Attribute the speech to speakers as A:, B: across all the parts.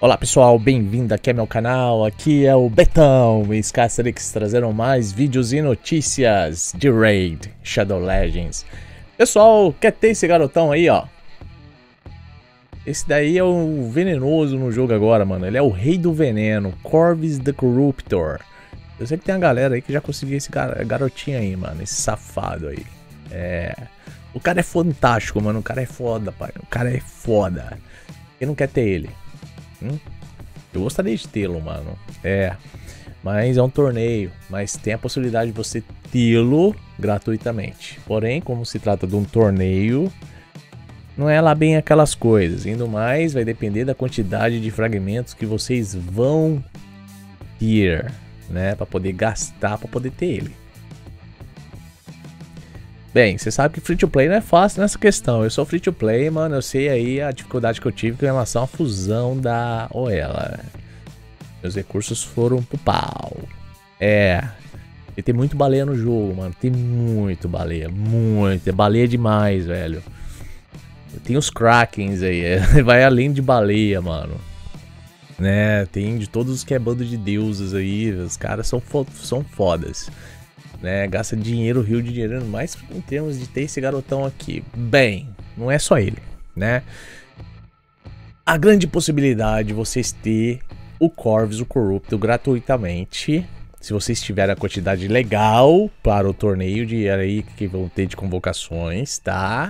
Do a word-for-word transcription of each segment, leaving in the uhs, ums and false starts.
A: Olá pessoal, bem-vindo aqui ao meu canal, aqui é o Betão e Scasterix trazendo mais vídeos e notícias de Raid Shadow Legends. Pessoal, quer ter esse garotão aí, ó? Esse daí é o venenoso no jogo agora, mano, ele é o rei do veneno, Corvus the Corruptor. Eu sei que tem uma galera aí que já conseguiu esse gar garotinho aí, mano, esse safado aí. É... O cara é fantástico, mano, o cara é foda, pai, o cara é foda. Quem não quer ter ele? Hum? Eu gostaria de tê-lo, mano. É, mas é um torneio. Mas tem a possibilidade de você tê-lo gratuitamente. Porém, como se trata de um torneio, não é lá bem aquelas coisas. Indo mais, vai depender da quantidade de fragmentos que vocês vão ter, né? Pra poder gastar, pra poder ter ele. Bem, você sabe que free to play não é fácil nessa questão. Eu sou free to play, mano. Eu sei aí a dificuldade que eu tive com relação à fusão da Oela. Meus recursos foram pro pau. É. E tem muito baleia no jogo, mano. Tem muito baleia. Muito. É baleia demais, velho. Tem os Krakens aí. É, vai além de baleia, mano. Né? Tem de todos os que é bando de deuses aí. Os caras são, fo são fodas. Né, gasta dinheiro, rio de dinheiro, mas em termos de ter esse garotão aqui. Bem, não é só ele, né? A grande possibilidade de vocês ter o Corvus, o Corrupto, gratuitamente, se vocês tiverem a quantidade legal para o torneio de aí que vão ter de convocações, tá?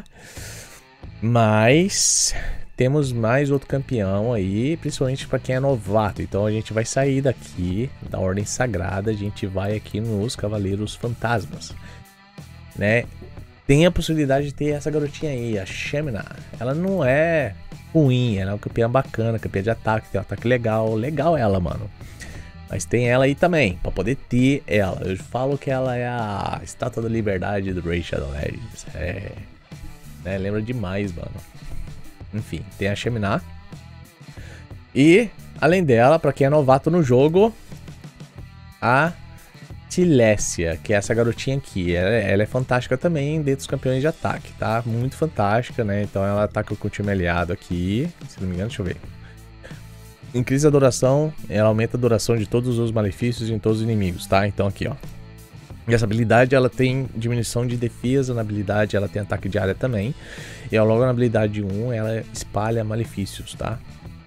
A: Mas temos mais outro campeão aí, principalmente para quem é novato. Então a gente vai sair daqui da Ordem Sagrada, a gente vai aqui nos Cavaleiros Fantasmas, né? Tem a possibilidade de ter essa garotinha aí, a Shemina. Ela não é ruim, ela é uma campeã bacana, campeã de ataque, tem um ataque legal, legal ela, mano. Mas tem ela aí também, para poder ter ela. Eu falo que ela é a estátua da liberdade do Raid Shadow Legends. É, né? Lembra demais, mano. Enfim, tem a Shemina. E, além dela, pra quem é novato no jogo, a Tilécia, que é essa garotinha aqui. Ela, ela é fantástica também dentro dos campeões de ataque, tá? Muito fantástica, né? Então ela ataca com o time aliado aqui. Se não me engano, deixa eu ver. Em crise de adoração, ela aumenta a duração de todos os malefícios em todos os inimigos, tá? Então aqui, ó. E essa habilidade, ela tem diminuição de defesa na habilidade, ela tem ataque de área também. E logo na habilidade um, ela espalha malefícios, tá?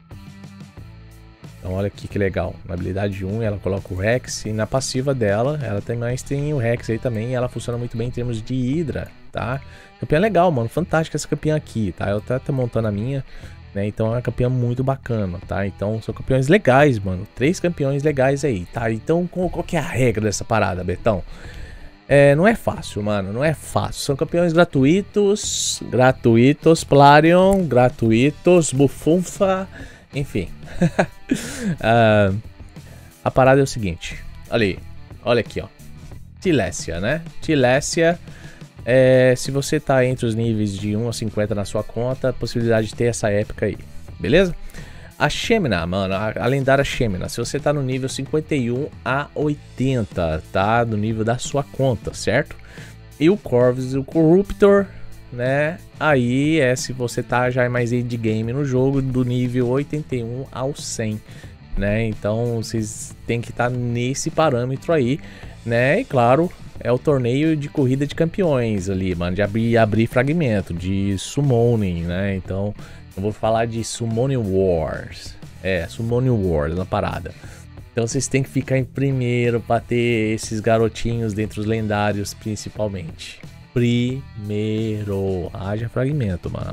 A: Então olha aqui que legal. Na habilidade um, ela coloca o Rex. E na passiva dela, ela tem mais tem o Rex aí também. E ela funciona muito bem em termos de Hydra, tá? Campeã legal, mano. Fantástica essa campeã aqui, tá? Eu até tô montando a minha, né? Então é uma campeã muito bacana, tá? Então são campeões legais, mano. Três campeões legais aí, tá? Então qual, qual que é a regra dessa parada, Betão? É, não é fácil, mano. Não é fácil. São campeões gratuitos. Gratuitos, Plarion. Gratuitos, Bufunfa. Enfim. uh, a parada é o seguinte. Olha aí. Olha aqui, ó. Tilécia, né? Tilécia. É, se você tá entre os níveis de um a cinquenta na sua conta, a possibilidade de ter essa época aí, beleza? A Shemina, mano, a, a lendária Shemina, se você tá no nível cinquenta e um a oitenta, tá? Do nível da sua conta, certo? E o Corvus, o Corruptor, né? Aí é se você tá já mais end game no jogo, do nível oitenta e um ao cem, né? Então vocês tem que estar tá nesse parâmetro aí, né? E claro, é o torneio de corrida de campeões ali, mano, de abrir, abrir fragmento, de summoning, né? Então, eu vou falar de Summoning Wars. É, Summoning Wars, na parada. Então, vocês têm que ficar em primeiro pra ter esses garotinhos dentro dos lendários, principalmente. Primeiro. Haja fragmento, mano.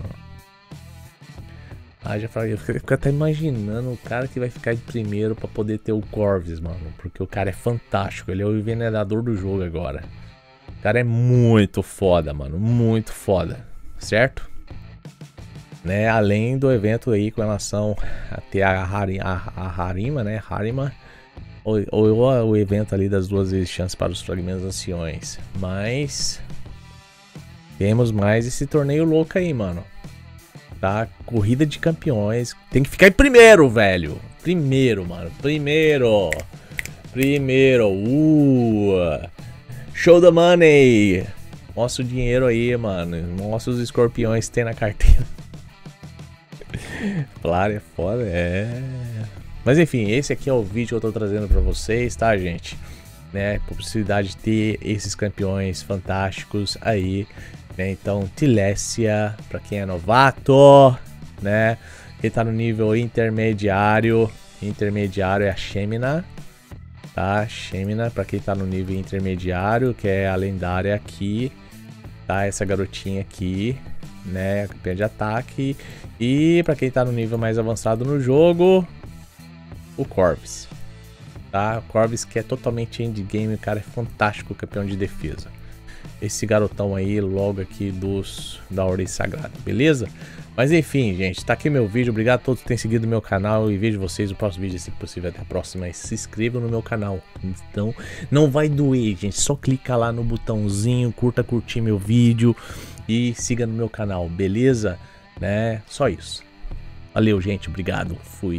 A: Haja fragmento. Eu fico até imaginando o cara que vai ficar de primeiro pra poder ter o Corvus, mano. Porque o cara é fantástico. Ele é o envenenador do jogo agora. O cara é muito foda, mano. Muito foda. Certo? Né? Além do evento aí com relação a ter a, Hari, a, a Harima, né? Harima. Ou, ou o evento ali das duas vezes chances para os fragmentos anciões. Mas temos mais esse torneio louco aí, mano. Tá? Corrida de campeões. Tem que ficar em primeiro, velho. Primeiro, mano. Primeiro. Primeiro. Uh. Show the money. Mostra o dinheiro aí, mano. Mostra os escorpiões que tem na carteira. Claro, é foda, é. Mas enfim, esse aqui é o vídeo que eu tô trazendo pra vocês, tá, gente? Né, possibilidade de ter esses campeões fantásticos aí, né? Então, Tilécia, pra quem é novato, né? Quem tá no nível intermediário, intermediário é a Xemina, tá? Xemina, pra quem tá no nível intermediário, que é a lendária aqui, tá? Essa garotinha aqui, né? A campeã de ataque. E pra quem tá no nível mais avançado no jogo, o Corvus, tá? O Corvus que é totalmente endgame, o cara é fantástico, campeão de defesa. Esse garotão aí, logo aqui dos da Ordem Sagrada, beleza? Mas enfim, gente, tá aqui meu vídeo. Obrigado a todos que têm seguido meu canal e vejo vocês no próximo vídeo, se possível. Até a próxima. E se inscrevam no meu canal. Então, não vai doer, gente. Só clica lá no botãozinho, curta, curtir meu vídeo e siga no meu canal, beleza? Né? Só isso. Valeu, gente. Obrigado. Fui.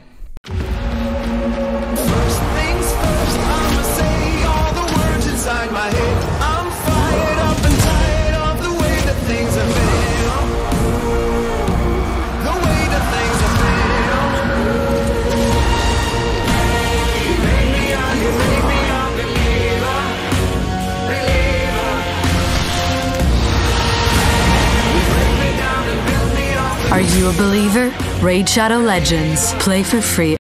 B: First things first, I'ma say all the words inside my head. I'm fired up and tired of the way that things have been. The way that things have been. You make me a, you make me a believer, believer. You break me down and build me up.
C: Are you a believer? Raid Shadow Legends. Play for free.